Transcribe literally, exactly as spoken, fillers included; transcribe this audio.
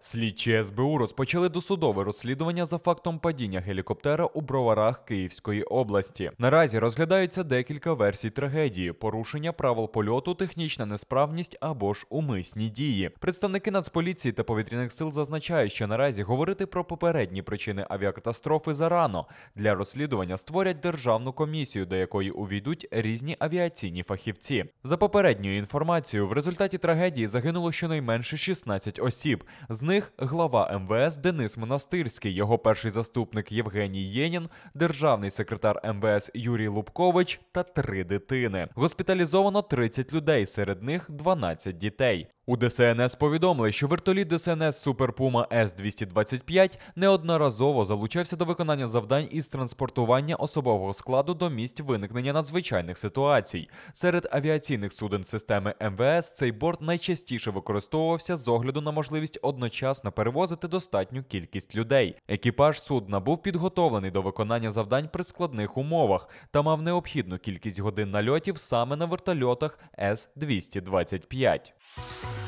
Слідчі ес бе у розпочали досудове розслідування за фактом падіння гелікоптера у Броварах Київської області. Наразі розглядаються декілька версій трагедії: порушення правил польоту, технічна несправність або ж умисні дії. Представники Нацполіції та повітряних сил зазначають, що наразі говорити про попередні причини авіакатастрофи зарано. Для розслідування створять державну комісію, до якої увійдуть різні авіаційні фахівці. За попередньою інформацією, в результаті трагедії загинуло щонайменше шістнадцять осіб. З них глава ем ве ес Денис Монастирський, його перший заступник Євгеній Єнін, державний секретар ем ве ес Юрій Лубкович та три дитини. Госпіталізовано тридцять людей, серед них дванадцять дітей. У де се ен ес повідомили, що вертоліт де се ен ес Супер Пума ес двісті двадцять п'ять неодноразово залучався до виконання завдань із транспортування особового складу до місць виникнення надзвичайних ситуацій. Серед авіаційних суден системи ем ве ес цей борт найчастіше використовувався з огляду на можливість одночасно перевозити достатню кількість людей. Екіпаж судна був підготовлений до виконання завдань при складних умовах та мав необхідну кількість годин нальотів саме на вертольотах ес двісті двадцять п'ять.